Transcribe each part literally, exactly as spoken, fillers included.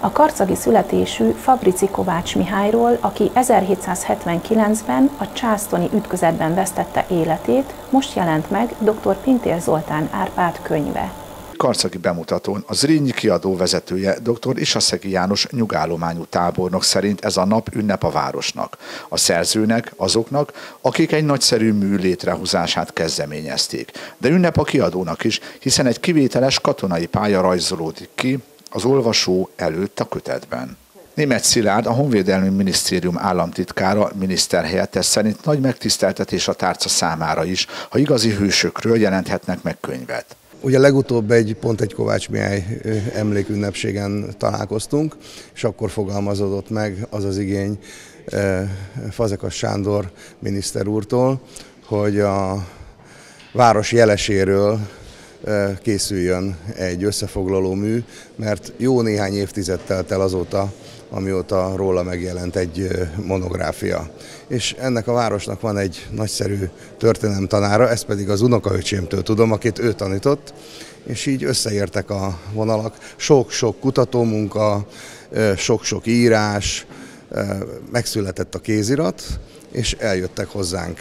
A karcagi születésű Fabrici Kovács Mihályról, aki ezerhétszázhetvenkilencben a császtoni ütközetben vesztette életét, most jelent meg dr. Pintér Zoltán Árpád könyve. Karcagi bemutatón a Zrínyi kiadó vezetője dr. Isaszegi János nyugállományú tábornok szerint ez a nap ünnep a városnak, a szerzőnek, azoknak, akik egy nagyszerű mű létrehozását kezdeményezték. De ünnep a kiadónak is, hiszen egy kivételes katonai pálya rajzolódik ki az olvasó előtt a kötetben. Németh Szilárd, a Honvédelmi Minisztérium államtitkára, miniszterhelyettes szerint nagy megtiszteltetés a tárca számára is, ha igazi hősökről jelenthetnek meg könyvet. Ugye legutóbb egy pont egy Kovács Mihály emlékünnepségen találkoztunk, és akkor fogalmazódott meg az az igény Fazekas Sándor miniszter úrtól, hogy a város jeleséről készüljön egy összefoglaló mű, mert jó néhány évtized telt el azóta, amióta róla megjelent egy monográfia. És ennek a városnak van egy nagyszerű történelemtanára, ezt pedig az unokaöcsémtől tudom, akit ő tanított, és így összeértek a vonalak. Sok-sok kutatómunka, sok-sok írás, megszületett a kézirat, és eljöttek hozzánk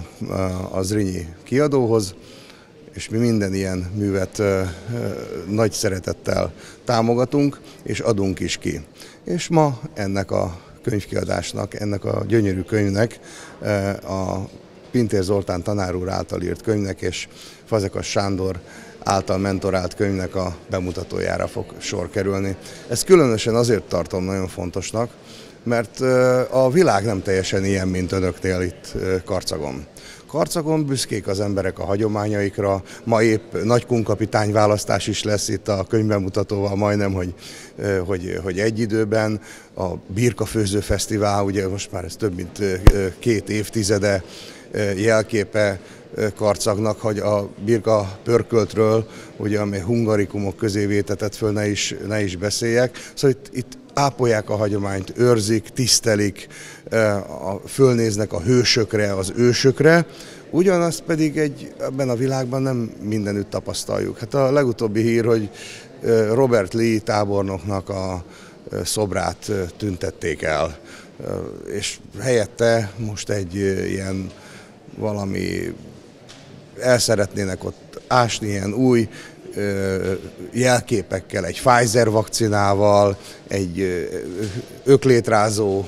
a Zrínyi kiadóhoz, és mi minden ilyen művet nagy szeretettel támogatunk, és adunk is ki. És ma ennek a könyvkiadásnak, ennek a gyönyörű könyvnek, a Pintér Zoltán tanár úr által írt könyvnek és Fazekas Sándor által mentorált könyvnek a bemutatójára fog sor kerülni. Ezt különösen azért tartom nagyon fontosnak, mert a világ nem teljesen ilyen, mint önöknél itt Karcagon. Karcagon büszkék az emberek a hagyományaikra, ma épp nagy kunkapitány választás is lesz itt a könyvbemutatóval, majdnem, hogy, hogy, hogy egy időben. A Birkafőző Fesztivál, ugye most már ez több mint két évtizede jelképe Karcagnak, hogy a birka pörköltről, ugye, amely hungarikumok közé vétetett föl, ne is, ne is beszéljek. Szóval itt, itt ápolják a hagyományt, őrzik, tisztelik, fölnéznek a hősökre, az ősökre, ugyanazt pedig egy, ebben a világban nem mindenütt tapasztaljuk. Hát a legutóbbi hír, hogy Robert Lee tábornoknak a szobrát tüntették el, és helyette most egy ilyen valami, el szeretnének ott ásni ilyen új jelképekkel, egy Pfizer vakcinával, egy öklétrázó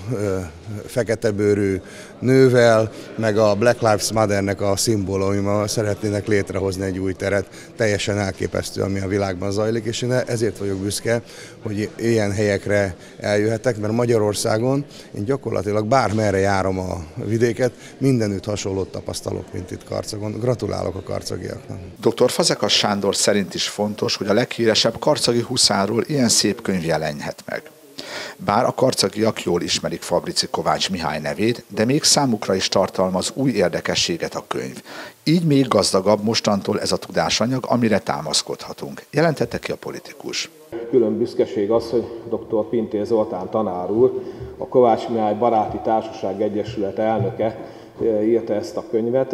feketebőrű nővel, meg a Black Lives Matter-nek a szimbólumával szeretnének létrehozni egy új teret. Teljesen elképesztő, ami a világban zajlik, és én ezért vagyok büszke, hogy ilyen helyekre eljöhetek, mert Magyarországon én gyakorlatilag bármerre járom a vidéket, mindenütt hasonlót tapasztalok, mint itt Karcagon. Gratulálok a karcagiaknak. doktor Fazekas Sándor szerint is fontos, hogy a leghíresebb karcagi huszárról ilyen szép könyv jelenhet meg. Bár a karcagiak jól ismerik Fabrici Kovács Mihály nevét, de még számukra is tartalmaz új érdekességet a könyv. Így még gazdagabb mostantól ez a tudásanyag, amire támaszkodhatunk, jelentette ki a politikus. Külön büszkeség az, hogy dr. Pintér Zoltán tanár úr, a Kovács Mihály Baráti Társaság Egyesület elnöke írta ezt a könyvet.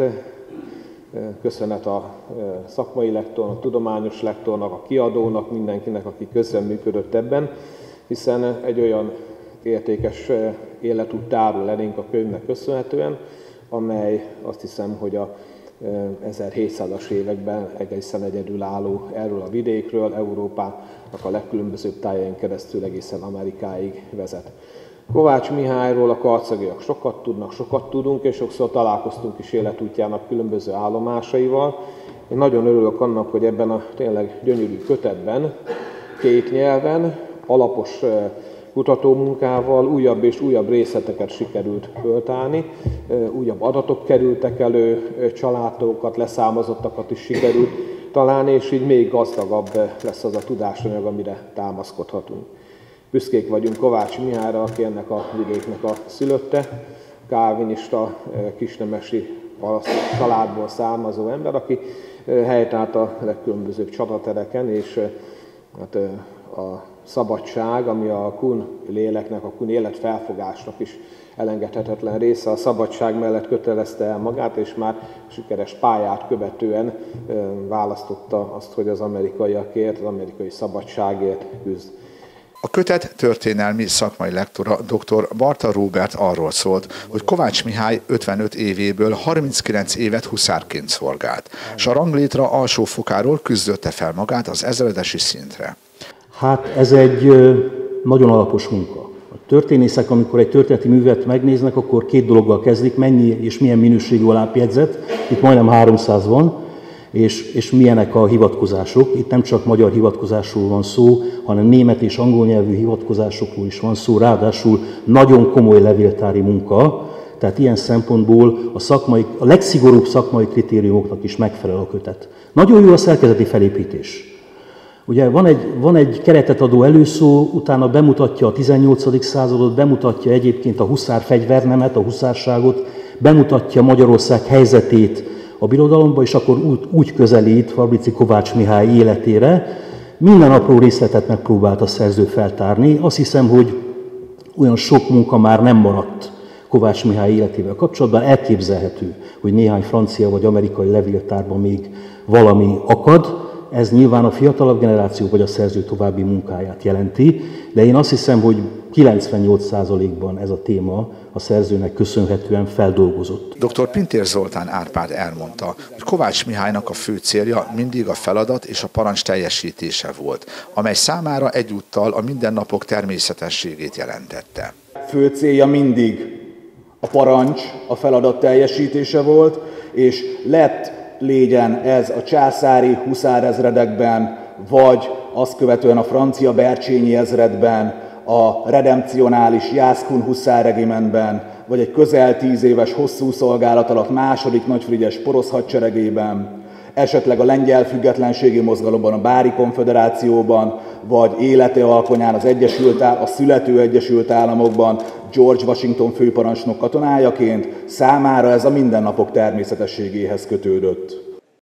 Köszönet a szakmai lektornak, a tudományos lektornak, a kiadónak, mindenkinek, aki közreműködött ebben, hiszen egy olyan értékes életút tárul elénk a könyvnek köszönhetően, amely azt hiszem, hogy a ezerhétszázas években egészen egyedülálló erről a vidékről, Európának a legkülönbözőbb tájain keresztül egészen Amerikáig vezet. Kovács Mihályról a karcagiak sokat tudnak, sokat tudunk, és sokszor találkoztunk is életútjának különböző állomásaival. Én nagyon örülök annak, hogy ebben a tényleg gyönyörű kötetben, két nyelven, alapos kutatómunkával újabb és újabb részleteket sikerült föltárni, újabb adatok kerültek elő, családtagokat, leszámozottakat is sikerült találni, és így még gazdagabb lesz az a tudásanyag, amire támaszkodhatunk. Büszkék vagyunk Kovács Mihályra, aki ennek a vidéknek a szülötte, kálvinista, kisnemesi családból származó ember, aki helytált a legkülönbözőbb csatatereken, és hát a szabadság, ami a kun léleknek, a kun életfelfogásnak is elengedhetetlen része, a szabadság mellett kötelezte el magát, és már sikeres pályát követően választotta azt, hogy az amerikaiakért, az amerikai szabadságért küzd. A kötet történelmi szakmai lektora dr. Barta Róbert arról szólt, hogy Kovács Mihály ötvenöt évéből harminckilenc évet huszárként szolgált, és a ranglétra alsó fokáról küzdötte fel magát az ezredesi szintre. Hát ez egy nagyon alapos munka. A történészek, amikor egy történeti művet megnéznek, akkor két dologgal kezdik, mennyi és milyen minőségű a lábjegyzet, itt majdnem háromszáz van, és, és milyenek a hivatkozások. Itt nem csak magyar hivatkozásról van szó, hanem német és angol nyelvű hivatkozásokról is van szó, ráadásul nagyon komoly levéltári munka, tehát ilyen szempontból a, szakmai, a legszigorúbb szakmai kritériumoknak is megfelel a kötet. Nagyon jó a szerkezeti felépítés. Ugye van egy, van egy keretet adó előszó, utána bemutatja a tizennyolcadik századot, bemutatja egyébként a huszár fegyvernemet, a huszárságot, bemutatja Magyarország helyzetét a birodalomba, és akkor úgy, úgy közelít Fabrici Kovács Mihály életére. Minden apró részletet megpróbált a szerző feltárni. Azt hiszem, hogy olyan sok munka már nem maradt Kovács Mihály életével kapcsolatban. Elképzelhető, hogy néhány francia vagy amerikai levéltárban még valami akad. Ez nyilván a fiatalabb generáció vagy a szerző további munkáját jelenti, de én azt hiszem, hogy kilencvennyolc százalékban ez a téma a szerzőnek köszönhetően feldolgozott. doktor Pintér Zoltán Árpád elmondta, hogy Kovács Mihálynak a fő célja mindig a feladat és a parancs teljesítése volt, amely számára egyúttal a mindennapok természetességét jelentette. Fő célja mindig a parancs, a feladat teljesítése volt, és lett légyen ez a császári huszárezredekben, vagy azt követően a francia Bercsényi ezredben, a redempcionális Jászkun huszárregimentben, vagy egy közel tíz éves hosszú szolgálat alatt második nagyfrigyes porosz hadseregében, esetleg a lengyel függetlenségi mozgalomban, a Bári konföderációban, vagy élete alkonyán az Egyesült, a születő Egyesült Államokban George Washington főparancsnok katonájaként, számára ez a mindennapok természetességéhez kötődött.